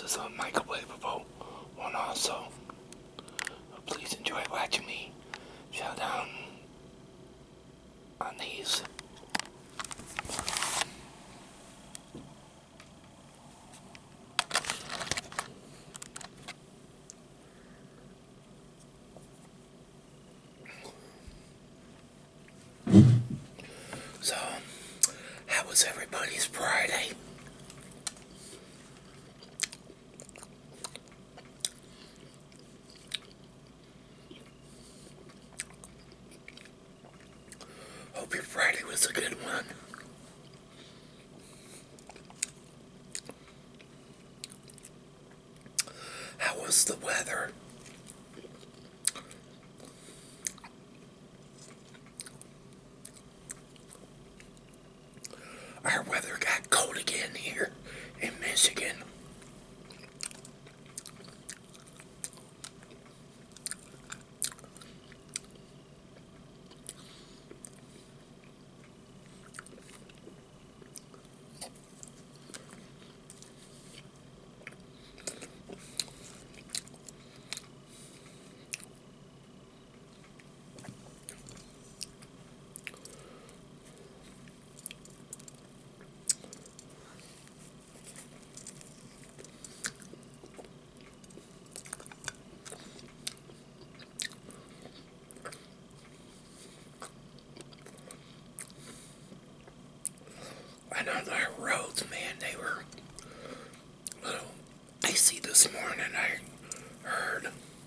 this is a microwavable one also. Please enjoy watching me chow down on these. So, how was everybody's Friday? Hope your Friday was a good one. How was the weather? Our weather got cold again here in Michigan. I know our roads, man, they were a little icy this morning, I heard.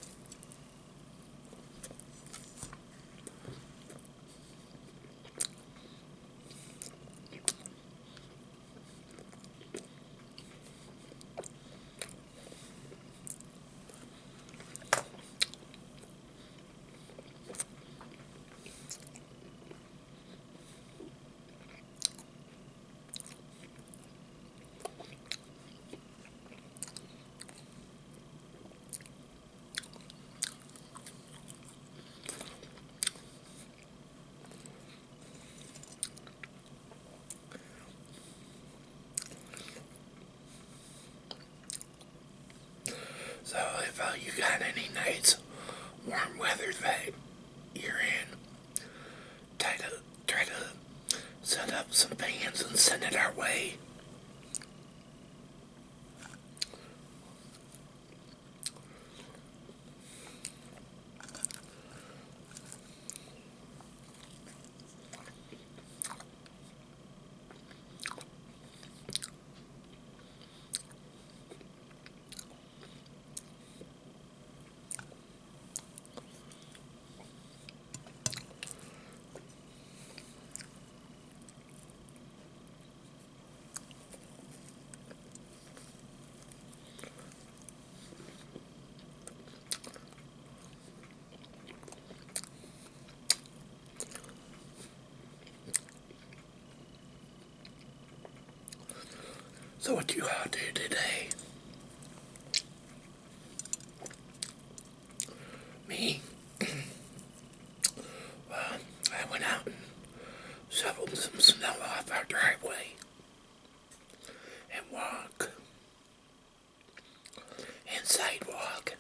So if you got any nice warm weather that you're in, try to set up some fans and send it our way. So what do you all do today? Me? Well, I went out and shoveled some snow off our driveway and walk and sidewalk.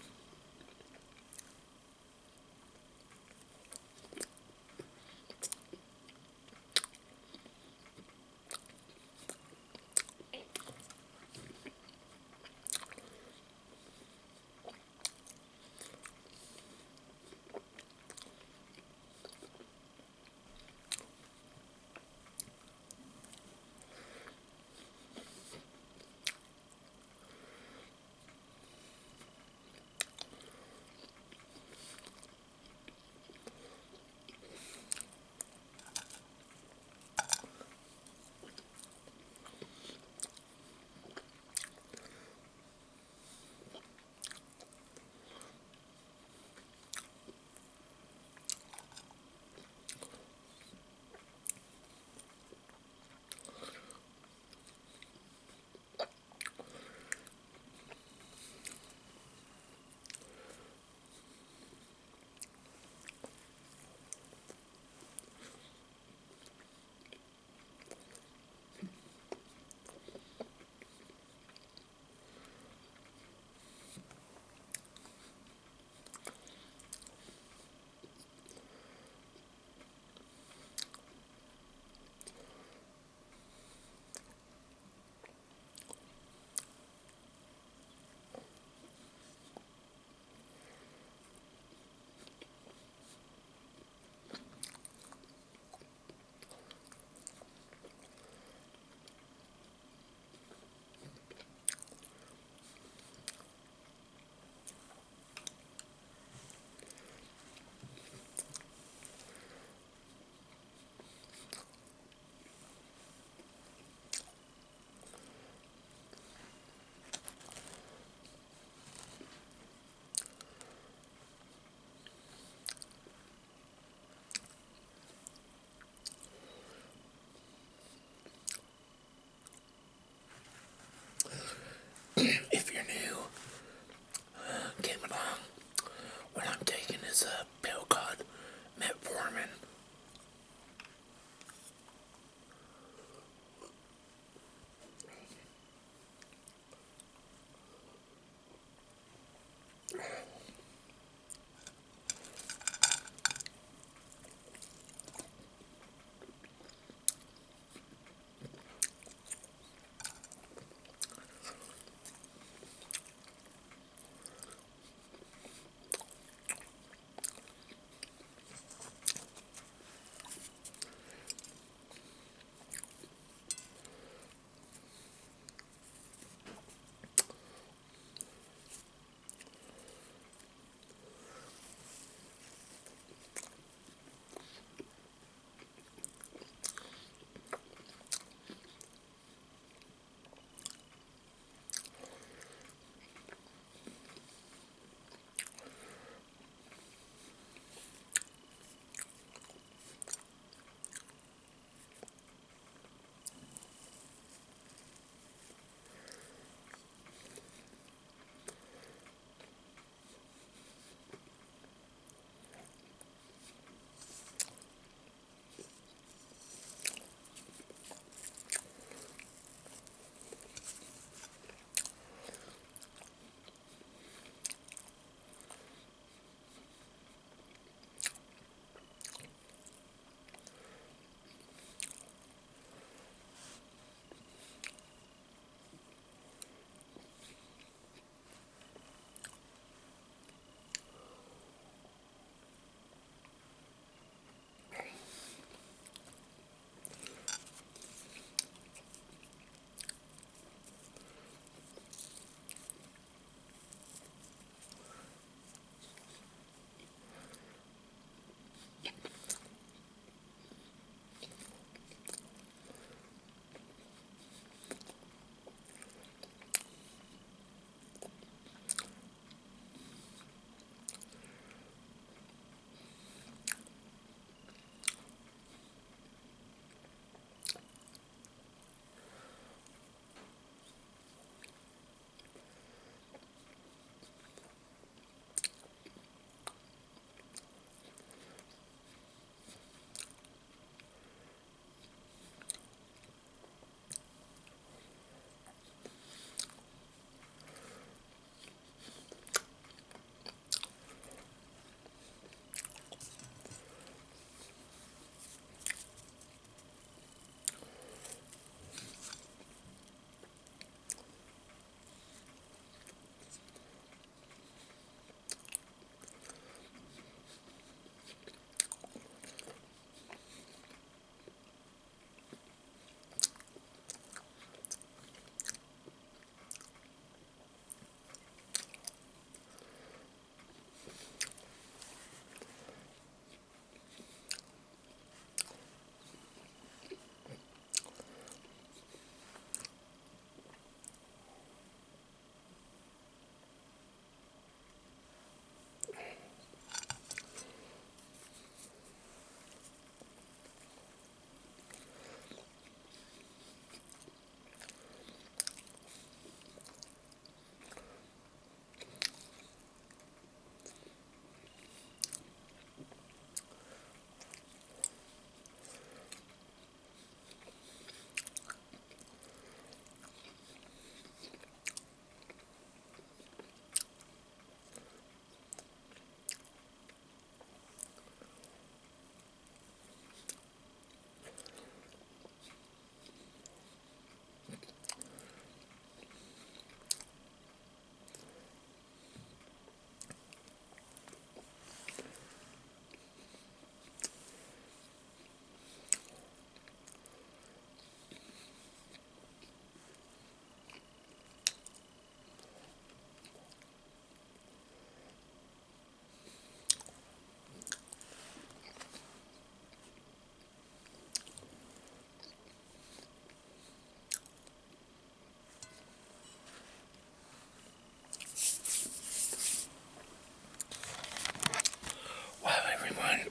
Well, everyone,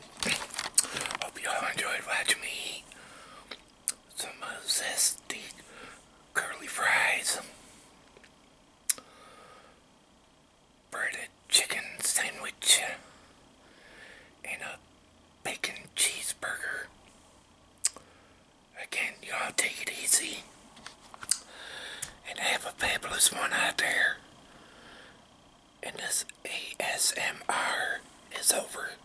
hope y'all enjoyed watching me eat some zesty curly fries, breaded chicken sandwich, and a bacon cheeseburger. Again, y'all take it easy and have a fabulous one out there. And Madness ASMR is over.